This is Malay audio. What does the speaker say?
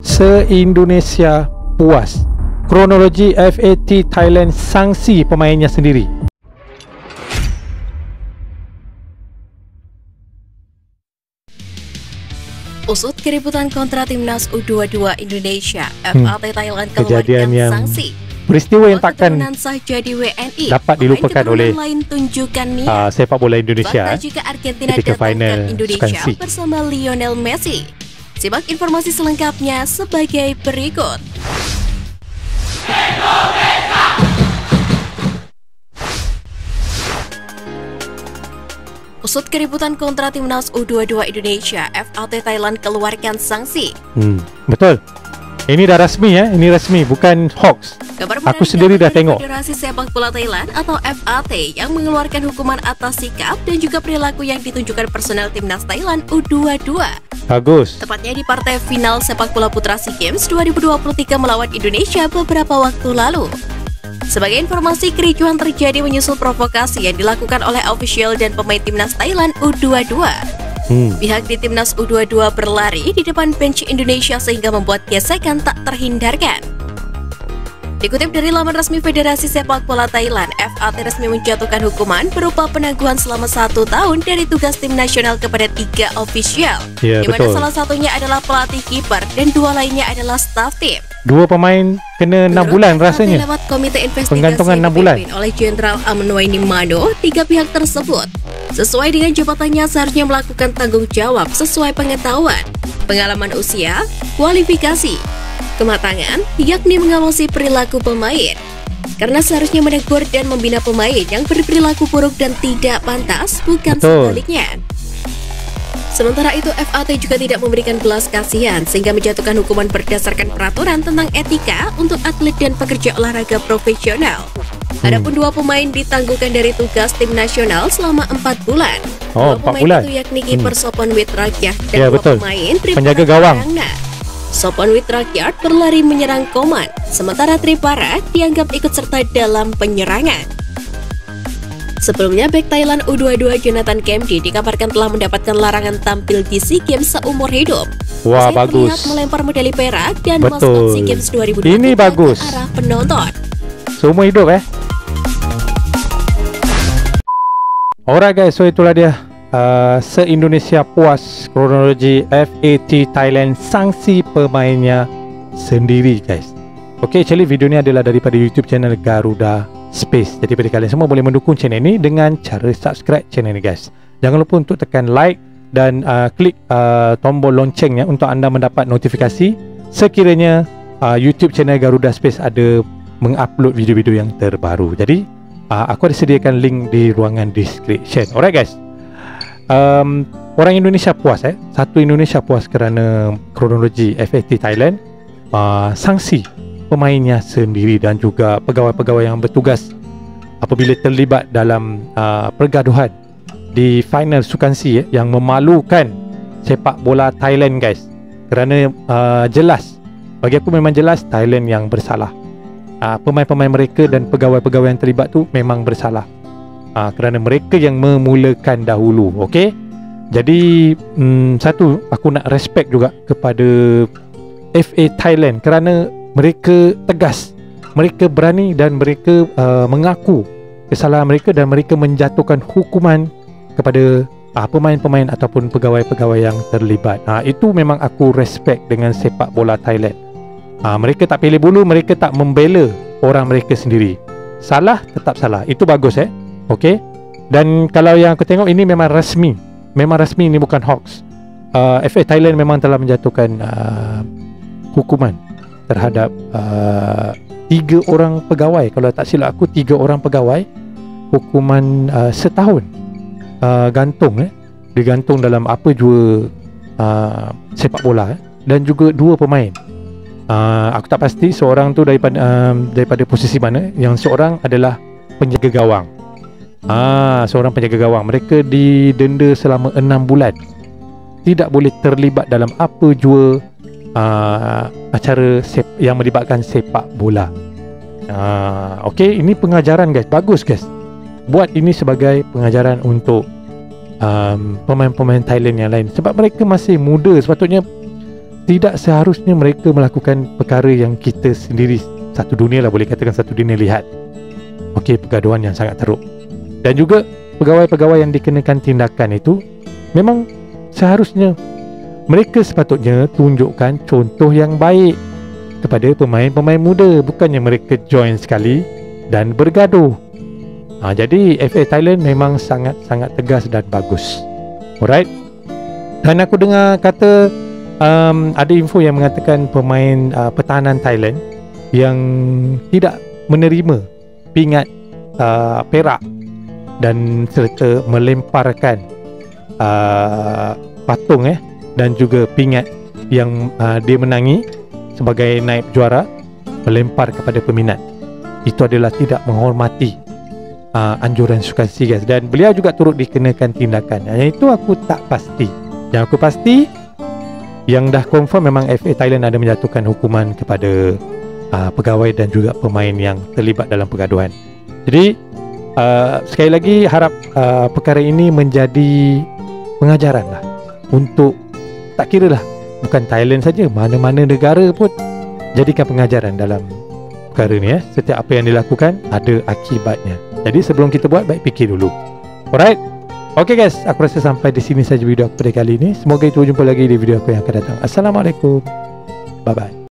Se-Indonesia puas. Kronologi FAT Thailand sanksi pemainnya sendiri. Usut keributan kontra timnas U22 Indonesia, FAT Thailand Kejadian keluarkan yang sanksi. Peristiwa yang takkan sah jadi WNI dapat dilupakan oleh lain tunjukkan sepak bola Indonesia jika Argentina ketika final Indonesia Skansi bersama Lionel Messi. Simak informasi selengkapnya sebagai berikut. Usut keributan kontra timnas U22 Indonesia, FAT Thailand keluarkan sanksi. Betul. Ini dah rasmi ya, ini rasmi, bukan hoax. Aku sendiri dah tengok. Federasi Sepak Bola Thailand atau FAT yang mengeluarkan hukuman atas sikap dan juga perilaku yang ditunjukkan personel timnas Thailand U22. Bagus. Tepatnya di partai final sepak bola putra SEA Games 2023 melawan Indonesia beberapa waktu lalu. Sebagai informasi, kericuhan terjadi menyusul provokasi yang dilakukan oleh official dan pemain timnas Thailand U22. Pihak di timnas U22 berlari di depan bench Indonesia sehingga membuat gesekan tak terhindarkan. Dikutip dari laman resmi Federasi Sepak Bola Thailand, FAT resmi menjatuhkan hukuman berupa penangguhan selama 1 tahun dari tugas tim nasional kepada 3 official, di mana salah satunya adalah pelatih kiper dan 2 lainnya adalah staff tim. 2 pemain kena 6 bulan rasanya. Lewat komite investigasi penggantungan 6 bulan oleh Jenderal Amnuaini Mano, 3 pihak tersebut sesuai dengan jabatannya seharusnya melakukan tanggung jawab sesuai pengetahuan, pengalaman usia, kualifikasi, kematangan, yakni mengawasi perilaku pemain. Karena seharusnya menegur dan membina pemain yang berperilaku buruk dan tidak pantas, bukan sebaliknya. Sementara itu, FAT juga tidak memberikan belas kasihan sehingga menjatuhkan hukuman berdasarkan peraturan tentang etika untuk atlet dan pekerja olahraga profesional. Adapun 2 pemain ditangguhkan dari tugas tim nasional selama 4 bulan. 2 pemain itu yakni kiper Sopon Witrakyat dan 2 pemain penjaga gawang. Sopon Witrakyat berlari menyerang Koman, sementara Tripara dianggap ikut serta dalam penyerangan. Sebelumnya, bek Thailand U22 Jonathan Kemdi dikabarkan telah mendapatkan larangan tampil di SEA Games seumur hidup. Wah, bagus. Terlihat melempar medali perak dan maskot SEA Games 2020 ini bagus. ke arah penonton. Seumur hidup Alright guys, so itulah dia se-Indonesia puas kronologi FAT Thailand sanksi pemainnya sendiri guys. Okay, actually video ni adalah daripada YouTube channel Garuda Space. Jadi pada kalian semua boleh mendukung channel ini dengan cara subscribe channel ini guys. Jangan lupa untuk tekan like dan klik tombol loncengnya untuk anda mendapat notifikasi sekiranya YouTube channel Garuda Space ada mengupload video-video yang terbaru. Jadi aku ada sediakan link di ruangan description. Alright guys. Orang Indonesia puas Satu Indonesia puas kerana kronologi FAT Thailand sanksi pemainnya sendiri dan juga pegawai-pegawai yang bertugas apabila terlibat dalam pergaduhan di final Skansi yang memalukan sepak bola Thailand guys. Kerana jelas, bagi aku memang jelas Thailand yang bersalah. Pemain-pemain mereka dan pegawai-pegawai yang terlibat tu memang bersalah. Kerana mereka yang memulakan dahulu. Okay. Jadi satu, aku nak respect juga kepada FA Thailand kerana mereka tegas, mereka berani dan mereka mengaku kesalahan mereka dan mereka menjatuhkan hukuman kepada pemain-pemain ataupun pegawai-pegawai yang terlibat. Itu memang aku respect dengan sepak bola Thailand. Mereka tak pilih bulu, mereka tak membela orang mereka sendiri. Salah tetap salah. Itu bagus Okey. Dan kalau yang aku tengok ini memang rasmi. Memang rasmi, ini bukan hoax. FA Thailand memang telah menjatuhkan hukuman terhadap 3 orang pegawai. Kalau tak silap aku 3 orang pegawai, hukuman setahun gantung digantung dalam apa jua sepak bola dan juga 2 pemain. Aku tak pasti seorang tu daripada posisi mana. Yang seorang adalah penjaga gawang. Seorang penjaga gawang. Mereka didenda selama 6 bulan. Tidak boleh terlibat dalam apa jua acara yang melibatkan sepak bola. Okey, ini pengajaran guys. Bagus guys. Buat ini sebagai pengajaran untuk pemain-pemain Thailand yang lain. Sebab mereka masih muda. Sepatutnya tidak seharusnya mereka melakukan perkara yang kita sendiri, satu dunia lah, boleh katakan satu dunia lihat. Okey, pergaduhan yang sangat teruk. Dan juga pegawai-pegawai yang dikenakan tindakan itu memang seharusnya mereka sepatutnya tunjukkan contoh yang baik kepada pemain-pemain muda, bukannya mereka join sekali dan bergaduh. Jadi FA Thailand memang sangat-sangat tegas dan bagus. Alright. Dan aku dengar kata ada info yang mengatakan pemain pertahanan Thailand yang tidak menerima pingat perak dan serta melemparkan patung dan juga pingat yang dia menangi sebagai naib juara, melempar kepada peminat. Itu adalah tidak menghormati anjuran Sukan SEA, guys. Dan beliau juga turut dikenakan tindakan. Yang itu aku tak pasti. Yang aku pasti, yang dah confirm memang FA Thailand ada menjatuhkan hukuman kepada pegawai dan juga pemain yang terlibat dalam pergaduhan. Jadi sekali lagi harap perkara ini menjadi pengajaran lah untuk, tak kira lah, bukan Thailand saja, mana-mana negara pun jadikan pengajaran dalam perkara ni. Setiap apa yang dilakukan ada akibatnya. Jadi sebelum kita buat, baik fikir dulu. Alright. Okay guys, aku rasa sampai di sini saja video aku pada kali ini. Semoga kita jumpa lagi di video aku yang akan datang. Assalamualaikum. Bye bye.